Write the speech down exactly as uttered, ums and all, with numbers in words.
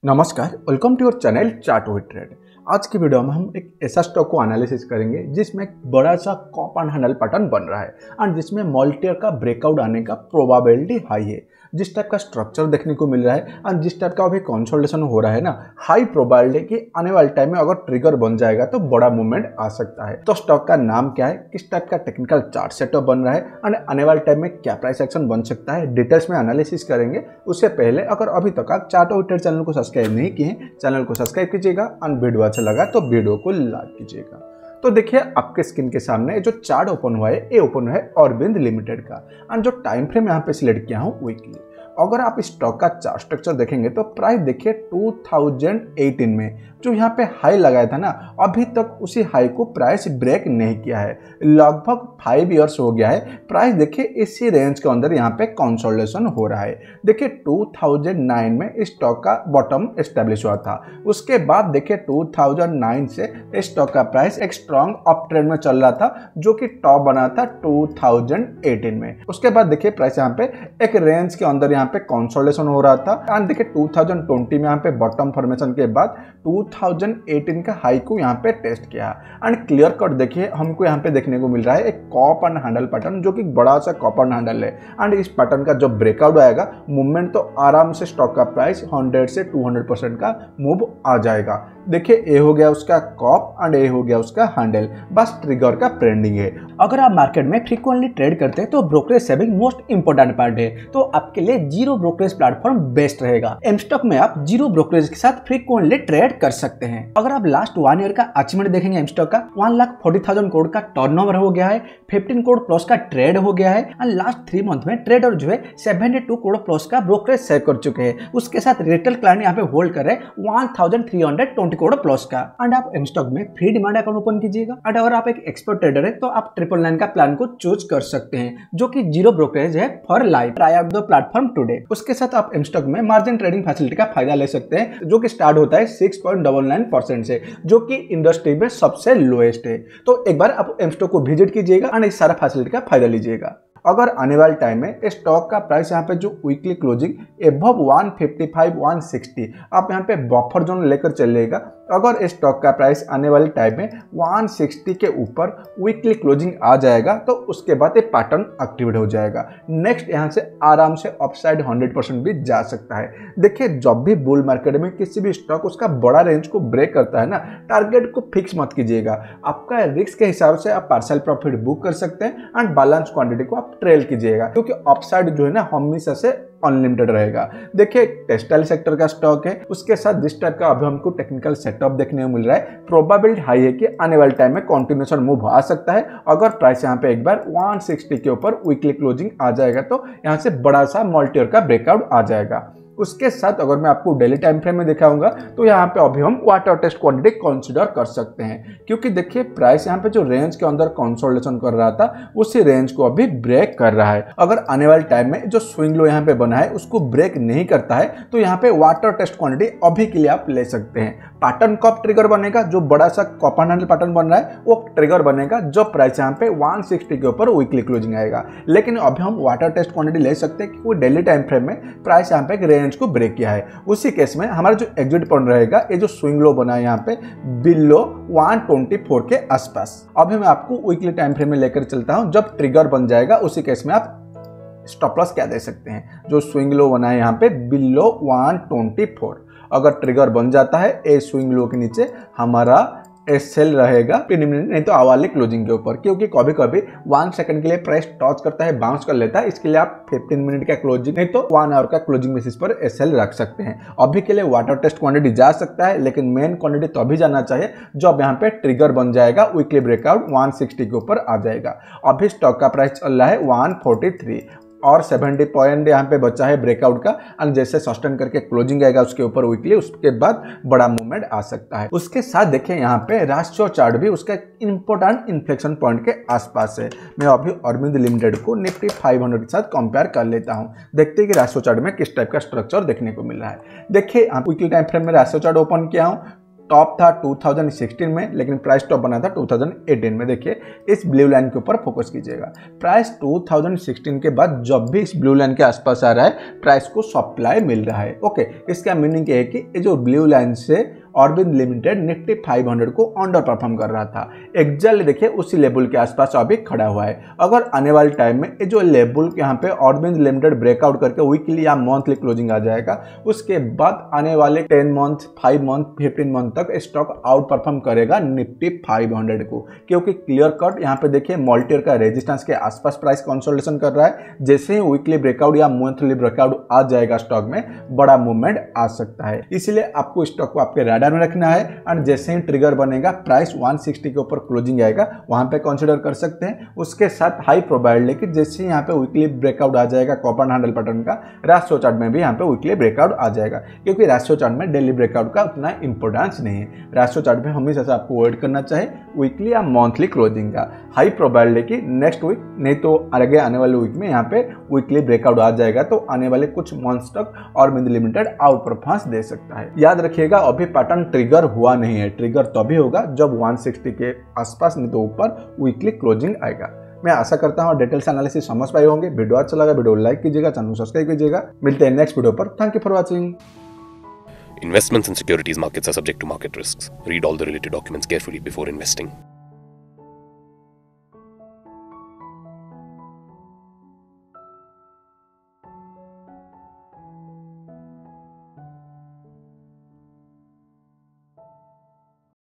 नमस्कार, welcome to your channel chart with trade. आज की वीडियो में हम एक ऐसा स्टॉक को एनालिसिस करेंगे जिसमें एक बड़ा सा कप एंड हैंडल पैटर्न बन रहा है एंड जिसमें मल्टीयर का ब्रेकआउट आने का प्रोबेबिलिटी हाई है। जिस टाइप का स्ट्रक्चर देखने को मिल रहा है एंड जिस टाइप का अभी कंसोलिडेशन हो रहा है ना, हाई प्रोबेबिलिटी कि आने वाले टाइम में अगर ट्रिगर बन जाएगा तो बड़ा मूवमेंट आ सकता है। तो स्टॉक का नाम क्या है, किस टाइप का टेक्निकल चार्ट सेटअप बन रहा है एंड आने वाले टाइम में क्या प्राइस एक्शन बन सकता है, डिटेल्स में एनालिसिस करेंगे। उससे पहले अगर अभी तक आप चार्ट विद ट्रेड चैनल को सब्सक्राइब नहीं किए हैं, चैनल को सब्सक्राइब कीजिएगा एंड वीडियो अच्छा लगा तो वीडियो को लाइक कीजिएगा। तो देखिए आपके स्क्रीन के सामने जो चार्ट ओपन हुआ है, ये ओपन हुआ है अरविंद लिमिटेड का एंड जो टाइम फ्रेम यहाँ पे सिलेक्ट किया हूँ वीकली। अगर आप इस स्टॉक का चार्ट स्ट्रक्चर देखेंगे तो प्राइस देखिए दो हज़ार अठारह में जो यहाँ पे हाई लगाया था ना, अभी तक उसी हाई को प्राइस ब्रेक नहीं किया है। लगभग फाइव इयर्स हो गया है, प्राइस देखिए इसी रेंज के अंदर यहाँ पे कंसोलिडेशन हो रहा है। देखिए दो हज़ार नौ में इस स्टॉक का बॉटम एस्टेब्लिश हुआ था, उसके बाद देखिए दो हज़ार नौ से इस स्टॉक का प्राइस एक स्ट्रॉन्ग अप ट्रेंड में चल रहा था जो कि टॉप बना था दो हज़ार अठारह में। उसके बाद देखिए प्राइस यहाँ पे एक रेंज के अंदर यहाँ पे कंसोलिडेशन हो रहा था एंड देखिए दो हज़ार बीस में यहाँ पे बॉटम फॉर्मेशन के बाद दो हज़ार अठारह का हाई को यहाँ पे टेस्ट किया एंड क्लियर कट देखिए हमको यहाँ पे देखने को मिल रहा है एक कप एंड हैंडल पैटर्न जो कि बड़ा सा कप एंड हैंडल है एंड इस पैटर्न का जो ब्रेकआउट आएगा मूवमेंट तो आराम से स्टॉक का प्राइस सौ से दो सौ परसेंट का मूव आ जाएगा। देखिए ये हो गया उसका कप एंड ये हो गया उसका हैंडल, बस ट्रिगर का ट्रेंडिंग है। अगर आप मार्केट में फ्रीक्वेंटली ट्रेड करते हैं तो brokerage saving most important part है, तो आपके लिए जीरो ब्रोकरेज प्लेटफॉर्म बेस्ट रहेगा। एम स्टॉक में आप जीरो ब्रोकरेज के साथ फ्रीक्वेंटली ट्रेड कर सकते हैं। अगर आप लास्ट वन ईयर का अचीवमेंट देखेंगे एम स्टॉक का one lakh forty thousand crore का टर्नओवर हो गया है, फिफ्टीन करोड़ प्लस का ट्रेड हो गया है एंड लास्ट थ्री मंथ में ट्रेडर जो है सेवेंटी टू करोड़ प्लस का ब्रोकरेज सेव कर चुके हैं। उसके साथ रिटेल क्लाइंट यहाँ पे होल्ड कर रहे हैं one thousand three hundred twenty crore plus का। एंड आप एम स्टॉक में फ्री डिमांड अकाउंट ओपन कीजिएगा एंड अगर आप एक एक्सपर्ट ट्रेडर है तो आप ट्रिपल नाइन का प्लान को चूज कर सकते हैं जो कि जीरो ब्रोकरेज है for life. Try out the platform today. उसके साथ आप एम स्टॉक में मार्जिन ट्रेडिंग फैसिलिटी का फायदा ले सकते हैं जो कि स्टार्ट होता है six point nine nine percent से, जो कि इंडस्ट्री में सबसे लोएस्ट है। तो एक बार आप एम स्टॉक को विजिट कीजिएगा एंड इस सारा फैसिलिटी का फायदा लीजिएगा। अगर आने वाले टाइम में स्टॉक का प्राइस यहाँ पे जो weekly closing above one fifty five one sixty आप यहाँ पे बफर जोन लेकर चलिएगा। अगर स्टॉक का प्राइस आने वाले टाइम में वन सिक्सटी के ऊपर वीकली क्लोजिंग आ जाएगा तो उसके बाद ये पैटर्न एक्टिवेट हो जाएगा। नेक्स्ट यहाँ से आराम से अपसाइड हंड्रेड परसेंट भी जा सकता है। देखिए जब भी बुल मार्केट में किसी भी स्टॉक उसका बड़ा रेंज को ब्रेक करता है ना, टारगेट को फिक्स मत कीजिएगा। आपका रिस्क के हिसाब से आप पार्शियल प्रॉफिट बुक कर सकते हैं एंड बैलेंस क्वांटिटी को आप ट्रेल कीजिएगा, क्योंकि अपसाइड जो है ना हमेशा से अनलिमिटेड रहेगा। देखिए टेक्सटाइल सेक्टर का स्टॉक है, उसके साथ जिस टाइप का अभी हमको टेक्निकल सेटअप देखने को मिल रहा है, प्रोबेबिलिटी हाई है कि आने वाले टाइम में कंटिन्यूएशन मूव आ सकता है। अगर प्राइस यहाँ पे एक बार वन सिक्सटी के ऊपर वीकली क्लोजिंग आ जाएगा तो यहाँ से बड़ा सा मल्टीयर का ब्रेकआउट आ जाएगा। उसके साथ अगर मैं आपको डेली टाइम फ्रेम में दिखाऊंगा तो यहाँ पे अभी हम वाटर टेस्ट क्वांटिटी कंसीडर कर सकते हैं, क्योंकि देखिए प्राइस यहाँ पे जो रेंज के अंदर कंसोलिडेशन कर रहा था उसी रेंज को अभी ब्रेक कर रहा है। अगर आने वाले टाइम में जो स्विंग लो यहाँ पे बना है उसको ब्रेक नहीं करता है तो यहाँ पे वाटर टेस्ट क्वांटिटी अभी के लिए आप ले सकते हैं। पैटर्न कब ट्रिगर बनेगा, जो बड़ा सा कप एंड हैंडल पैटर्न बन रहा है वो ट्रिगर बनेगा जब प्राइस यहाँ पे वन सिक्सटी के ऊपर वीकली क्लोजिंग आएगा। लेकिन अभी हम वाटर टेस्ट क्वांटिटी ले सकते हैं क्योंकि डेली टाइम फ्रेम में प्राइस यहाँ पे एक रेंज को ब्रेक किया है। उसी केस में हमारा जो एग्जिट पॉइंट रहेगा, ये जो स्विंग लो बना है यहाँ पे बिलो वन ट्वेंटी फोर के आसपास। अभी मैं आपको वीकली टाइम फ्रेम में लेकर चलता हूं, जब ट्रिगर बन जाएगा उसी केस में आप स्टॉप लॉस क्या दे सकते हैं। जो स्विंग लो बना है यहाँ पे बिलो वन ट्वेंटी फोर, अगर ट्रिगर बन जाता है ए स्विंग लो के नीचे हमारा सेल रहेगा तीन मिनट नहीं तो आवाली क्लोजिंग के ऊपर, क्योंकि कभी कभी वन सेकंड के लिए प्राइस टच करता है, बाउंस कर लेता है। इसके लिए आप फिफ्टीन मिनट का क्लोजिंग नहीं तो वन आवर का क्लोजिंग बेसिस पर एसएल रख सकते हैं। अभी के लिए वाटर टेस्ट क्वांटिटी जा सकता है, लेकिन मेन क्वांटिटी तो अभी जाना चाहिए जब यहाँ पे ट्रिगर बन जाएगा, वीकली ब्रेकआउट वन सिक्सटी के ऊपर आ जाएगा। अभी स्टॉक का प्राइस चल रहा है वन फोर्टी थ्री और सेवेंटी पॉइंट यहाँ पे बचा है ब्रेकआउट का एंड जैसे सस्टेन करके क्लोजिंग आएगा उसके ऊपर वीकली, उसके बाद बड़ा मूवमेंट आ सकता है। उसके साथ देखिए यहाँ पे राशियो चार्ट भी उसका इंपॉर्टेंट इन्फ्लेक्शन पॉइंट के आसपास है। मैं अभी अरविंद लिमिटेड को निफ्टी फाइव हंड्रेड के साथ कंपेयर कर लेता हूँ, देखते हैं कि राशियो चार्ट में किस टाइप का स्ट्रक्चर देखने को मिल रहा है। देखिए आप वीकली टाइम फ्रेम में राशियो चार्ट ओपन किया हूँ टॉप था टू थाउजेंड सिक्सटीन में, लेकिन प्राइस टॉप बना था टू थाउजेंड एटीन में। देखिए इस ब्लू लाइन के ऊपर फोकस कीजिएगा। प्राइस टू थाउजेंड सिक्सटीन के बाद जब भी इस ब्लू लाइन के आसपास आ रहा है, प्राइस को सप्लाई मिल रहा है। ओके, इसका मीनिंग ये है कि ये जो ब्लू लाइन से Arvind limited Nifty five hundred को अंडर परफॉर्म कर रहा था, एग्जैक्टली देखिए उसी लेवल के आसपास अभी खड़ा हुआ है। अगर आने वाले टाइम में ये जो लेवल के यहाँ पे ऑरबिंद लिमिटेड ब्रेकआउट करके वीकली या मंथली क्लोजिंग आ जाएगा, उसके बाद आने वाले ten month, five month, fifteen month तक स्टॉक आउट परफॉर्म करेगा निफ्टी फाइव हंड्रेड को, क्योंकि क्लियर कट यहाँ पे देखिए मॉल्टियर का रेजिस्टेंस के आसपास प्राइस कंसोलिडेशन कर रहा है। जैसे ही वीकली ब्रेकआउट या मंथली ब्रेकआउट आ जाएगा, स्टॉक में बड़ा मूवमेंट आ सकता है। इसलिए आपको स्टॉक को आपके रडार में रखना है, और जैसे ही ट्रिगर बनेगा, प्राइस वन सिक्सटी के ऊपर क्लोजिंग आएगा, वहां पे कंसीडर कर सकते हैं। उसके साथ हाई प्रोबेबिलिटी कि जैसे यहाँ पे वीकली ब्रेकआउट आ जाएगा कॉपर हैंडल पैटर्न का, रेशियो चार्ट में भी यहाँ पे वीकली ब्रेकआउट आ जाएगा, क्योंकि रेशियो चार्ट में डेली ब्रेकआउट का उतना इंपॉर्टेंस नहीं है। रेशियो चार्ट में हमेशा से आपको अवॉइड करना चाहिए वीकली या मंथली क्लोजिंग का। हाई प्रोबेबिलिटी कि नेक्स्ट वीक नहीं तो आगे आने वाले वीक में यहाँ पे वीकली ब्रेकआउट आ जाएगा, तो आने वाले कुछ मंथ्स तक ऑरबिंद लिमिटेड आउट परफॉर्मेंस दे सकता है। याद रखिएगा अभी पैटर्न ट्रिगर हुआ नहीं है, ट्रिगर तभी होगा जब वन सिक्सटी के आसपास नहीं तो ऊपर वीकली क्लोजिंग आएगा। मैं आशा करता हूँ डिटेल्स एनालिसिस समझ पाए होंगे। वीडियो अच्छा लगा वीडियो लाइक कीजिएगा, चैनल सब्सक्राइब कीजिएगा। मिलते हैं नेक्स्ट वीडियो पर। Thank you for watching. Investments in securities markets are subject to market risks. Read all the related documents carefully before investing.